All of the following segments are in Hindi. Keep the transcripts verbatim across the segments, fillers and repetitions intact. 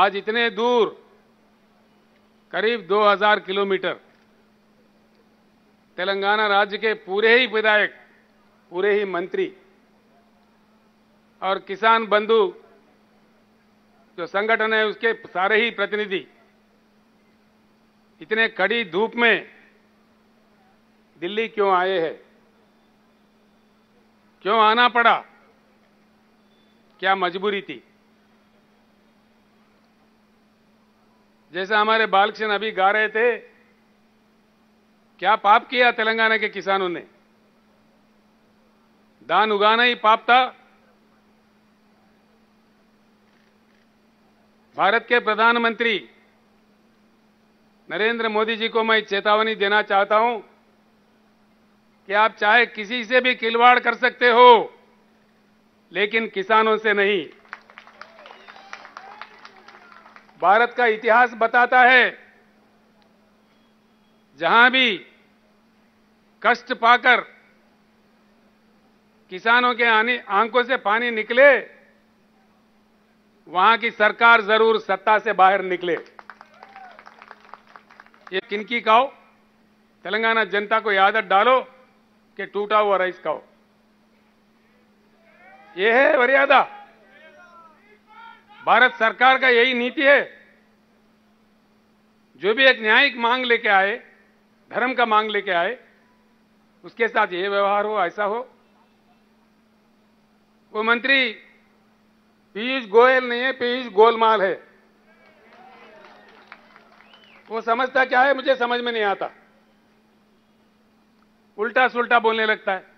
आज इतने दूर करीब दो हज़ार किलोमीटर तेलंगाना राज्य के पूरे ही विधायक, पूरे ही मंत्री और किसान बंधु जो संगठन है उसके सारे ही प्रतिनिधि इतने कड़ी धूप में दिल्ली क्यों आए हैं? क्यों आना पड़ा? क्या मजबूरी थी? जैसा हमारे बालकृष्ण अभी गा रहे थे, क्या पाप किया तेलंगाना के किसानों ने? धान उगाना ही पाप था? भारत के प्रधानमंत्री नरेंद्र मोदी जी को मैं चेतावनी देना चाहता हूं कि आप चाहे किसी से भी खिलवाड़ कर सकते हो, लेकिन किसानों से नहीं। भारत का इतिहास बताता है, जहां भी कष्ट पाकर किसानों के आने आंखों से पानी निकले, वहां की सरकार जरूर सत्ता से बाहर निकले। ये किनकी खाओ? तेलंगाना जनता को ये आदत डालो कि टूटा हुआ राइस खाओ। ये है मर्यादा। भारत सरकार का यही नीति है। जो भी एक न्यायिक मांग लेके आए, धर्म का मांग लेके आए, उसके साथ ये व्यवहार हो, ऐसा हो। वो मंत्री पीयूष गोयल नहीं है, पीयूष गोलमाल है। वो समझता क्या है मुझे समझ में नहीं आता। उल्टा सुल्टा बोलने लगता है।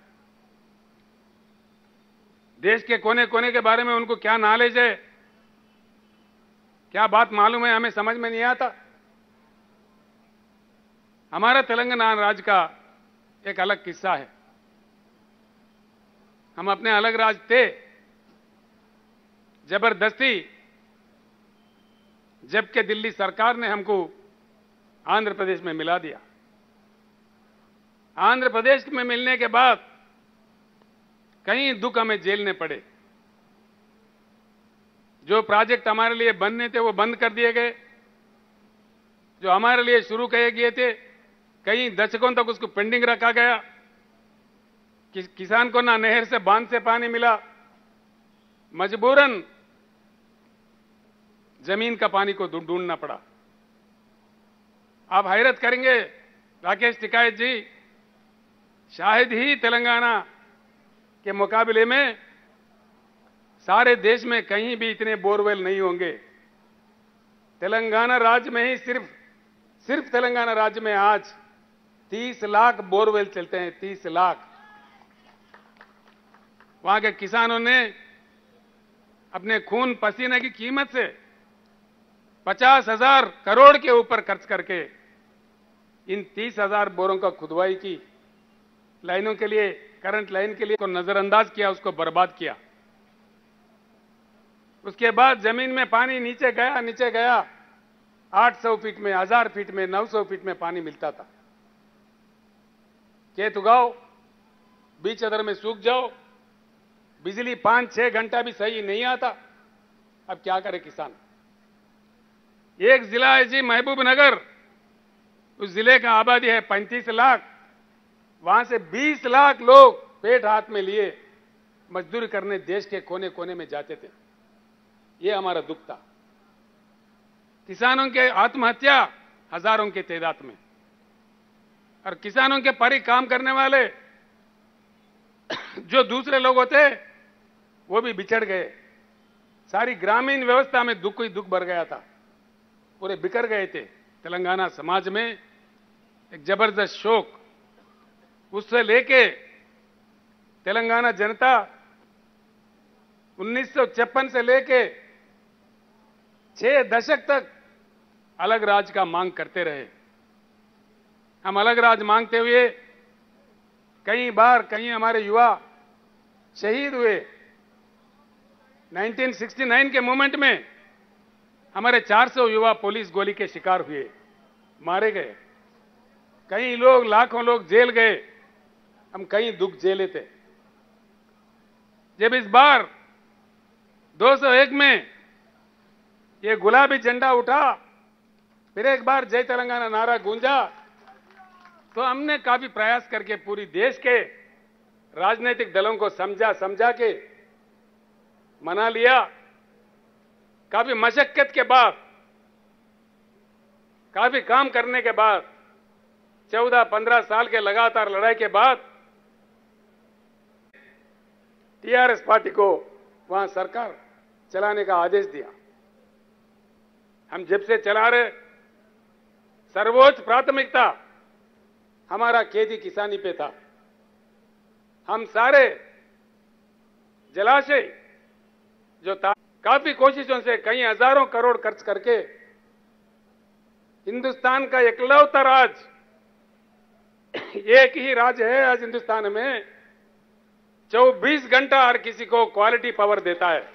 देश के कोने कोने के बारे में उनको क्या नॉलेज है, क्या बात मालूम है, हमें समझ में नहीं आता। हमारा तेलंगाना राज्य का एक अलग किस्सा है। हम अपने अलग राज्य थे, जबरदस्ती जबकि दिल्ली सरकार ने हमको आंध्र प्रदेश में मिला दिया। आंध्र प्रदेश में मिलने के बाद कई दुख हमें झेलने पड़े। जो प्रोजेक्ट हमारे लिए बनने थे वो बंद कर दिए गए। जो हमारे लिए शुरू किए गए थे, कई दशकों तक उसको पेंडिंग रखा गया। कि, किसान को ना नहर से बांध से पानी मिला, मजबूरन जमीन का पानी को ढूंढना पड़ा। आप हैरत करेंगे राकेश टिकायत जी, शायद ही तेलंगाना के मुकाबले में सारे देश में कहीं भी इतने बोरवेल नहीं होंगे। तेलंगाना राज्य में ही सिर्फ सिर्फ तेलंगाना राज्य में आज तीस लाख बोरवेल चलते हैं। तीस लाख। वहां के किसानों ने अपने खून पसीने की कीमत से पचास हजार करोड़ के ऊपर खर्च करके इन तीस हजार बोरों का खुदवाई की। लाइनों के लिए, करंट लाइन के लिए को नजरअंदाज किया, उसको बर्बाद किया। उसके बाद जमीन में पानी नीचे गया नीचे गया आठ सौ फीट में, हजार फीट में, नौ सौ फीट में पानी मिलता था। खेत उगाओ, बीच अदर में सूख जाओ, बिजली पांच छह घंटा भी सही नहीं आता। अब क्या करे किसान? एक जिला है जी महबूबनगर, उस जिले का आबादी है पैंतीस लाख। वहां से बीस लाख लोग पेट हाथ में लिए मजदूरी करने देश के कोने कोने में जाते थे। ये हमारा दुख था। किसानों के आत्महत्या हजारों की तादाद में, और किसानों के परी काम करने वाले जो दूसरे लोग होते वो भी बिछड़ गए। सारी ग्रामीण व्यवस्था में दुख ही दुख भर गया था। पूरे बिखर गए थे। तेलंगाना समाज में एक जबरदस्त शोक, उससे लेके तेलंगाना जनता उन्नीस सौ छप्पन से लेके छह दशक तक अलग राज्य का मांग करते रहे। हम अलग राज्य मांगते हुए कई बार कई हमारे युवा शहीद हुए। उन्नीस सौ उनहत्तर के मूवमेंट में हमारे चार सौ युवा पुलिस गोली के शिकार हुए, मारे गए। कई लोग, लाखों लोग जेल गए। हम कई दुख झेले थे। जब इस बार दो सौ एक में ये गुलाबी झंडा उठा, फिर एक बार जय तेलंगाना नारा गूंजा, तो हमने काफी प्रयास करके पूरी देश के राजनीतिक दलों को समझा समझा के मना लिया। काफी मशक्कत के बाद, काफी काम करने के बाद, चौदह पंद्रह साल के लगातार लड़ाई के बाद टीआरएस पार्टी को वहां सरकार चलाने का आदेश दिया। हम जब से चला रहे, सर्वोच्च प्राथमिकता हमारा खेती किसानी पे था। हम सारे जलाशय जो था, काफी कोशिशों से कई हजारों करोड़ खर्च करके हिंदुस्तान का एकलौता राज्य, एक ही राज्य है आज हिंदुस्तान में, चौबीस घंटा हर किसी को क्वालिटी पावर देता है।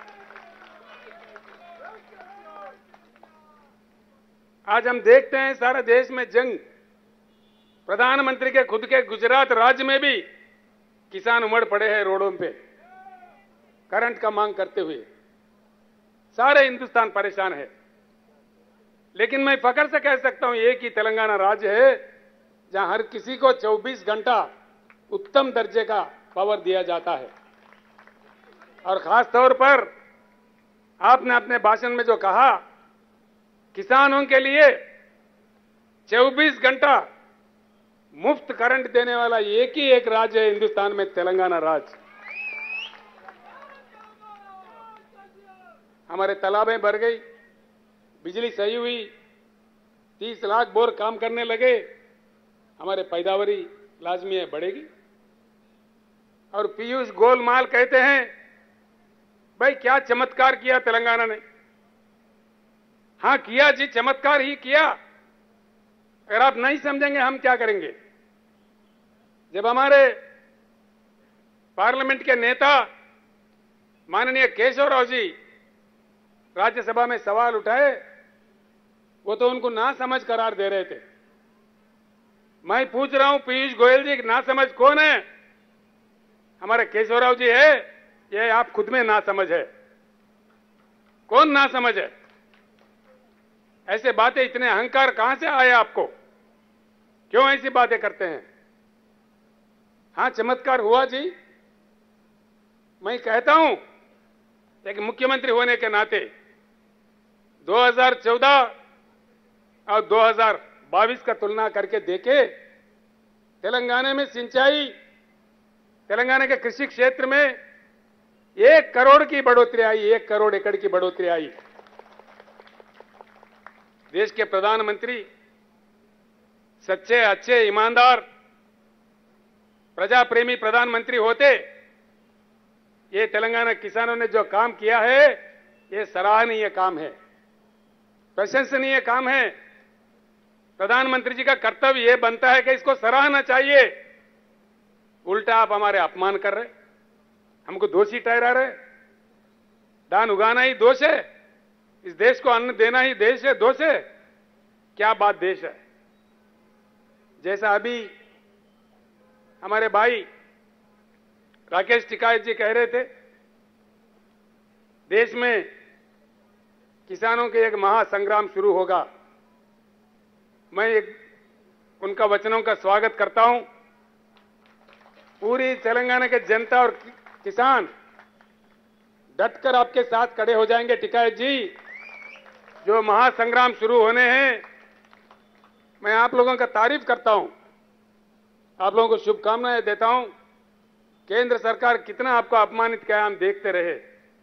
आज हम देखते हैं सारे देश में जंग, प्रधानमंत्री के खुद के गुजरात राज्य में भी किसान उमड़ पड़े हैं रोडों पे करंट का मांग करते हुए। सारे हिंदुस्तान परेशान है, लेकिन मैं फख्र से कह सकता हूं एक ही तेलंगाना राज्य है जहां हर किसी को चौबीस घंटा उत्तम दर्जे का पावर दिया जाता है। और खास तौर पर आपने अपने भाषण में जो कहा, किसानों के लिए चौबीस घंटा मुफ्त करंट देने वाला एक ही एक राज्य है हिंदुस्तान में, तेलंगाना राज्य। हमारे तालाबें भर गई, बिजली सही हुई, तीस लाख बोर काम करने लगे, हमारे पैदावारी लाजमी है बढ़ेगी। और पीयूष गोलमाल कहते हैं, भाई क्या चमत्कार किया तेलंगाना ने। हां किया जी, चमत्कार ही किया। अगर आप नहीं समझेंगे हम क्या करेंगे। जब हमारे पार्लियामेंट के नेता माननीय केशवराव जी राज्यसभा में सवाल उठाए, वो तो उनको ना समझ करार दे रहे थे। मैं पूछ रहा हूं पीयूष गोयल जी, ना समझ कौन है? हमारे केशवराव जी है, ये आप खुद में ना समझ है। कौन ना समझ है? ऐसे बातें, इतने अहंकार कहां से आए आपको? क्यों ऐसी बातें करते हैं? हां चमत्कार हुआ जी। मैं कहता हूं एक मुख्यमंत्री होने के नाते दो हज़ार चौदह और दो हज़ार बाईस का तुलना करके देखे, तेलंगाना में सिंचाई, तेलंगाना के कृषि क्षेत्र में एक करोड़ की बढ़ोतरी आई, एक करोड़ एकड़ की बढ़ोतरी आई। देश के प्रधानमंत्री सच्चे, अच्छे, ईमानदार, प्रजा प्रेमी प्रधानमंत्री होते, ये तेलंगाना किसानों ने जो काम किया है, ये सराहनीय काम है, प्रशंसनीय काम है। प्रधानमंत्री जी का कर्तव्य ये बनता है कि इसको सराहना चाहिए। उल्टा आप हमारे अपमान कर रहे, हमको दोषी ठहरा रहे। धान उगाना ही दोष है, इस देश को अन्न देना ही देश है, दोष है? क्या बात देश है? जैसा अभी हमारे भाई राकेश टिकायत जी कह रहे थे, देश में किसानों के एक महासंग्राम शुरू होगा। मैं एक उनका वचनों का स्वागत करता हूं। पूरी तेलंगाना के जनता और किसान डटकर आपके साथ खड़े हो जाएंगे। टिकायत जी, जो महासंग्राम शुरू होने हैं, मैं आप लोगों का तारीफ करता हूं, आप लोगों को शुभकामनाएं देता हूं। केंद्र सरकार कितना आपको अपमानित किया हम देखते रहे,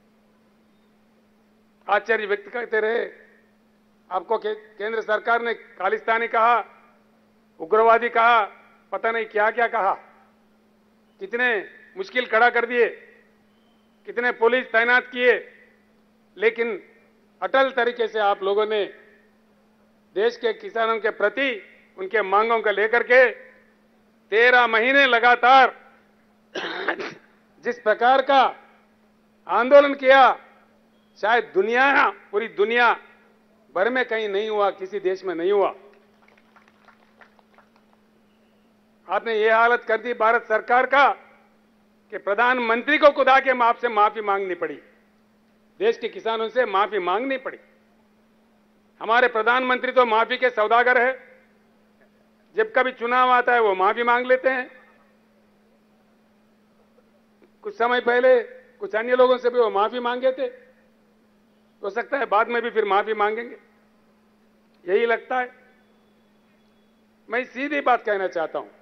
आश्चर्य व्यक्त करते रहे। आपको के, केंद्र सरकार ने खालिस्तानी कहा, उग्रवादी कहा, पता नहीं क्या क्या कहा, कितने मुश्किल खड़ा कर दिए, कितने पुलिस तैनात किए, लेकिन अटल तरीके से आप लोगों ने देश के किसानों के प्रति उनके मांगों को लेकर के तेरह महीने लगातार जिस प्रकार का आंदोलन किया, शायद दुनिया, पूरी दुनिया भर में कहीं नहीं हुआ, किसी देश में नहीं हुआ। आपने ये हालत कर दी भारत सरकार का कि प्रधानमंत्री को खुद आके आपसे माफी मांगनी पड़ी, देश के किसानों से माफी मांगनी पड़ी। हमारे प्रधानमंत्री तो माफी के सौदागर है। जब कभी चुनाव आता है वो माफी मांग लेते हैं। कुछ समय पहले कुछ अन्य लोगों से भी वो माफी मांगे थे। हो सकता है बाद में भी फिर माफी मांगेंगे, यही लगता है। मैं सीधी बात कहना चाहता हूं,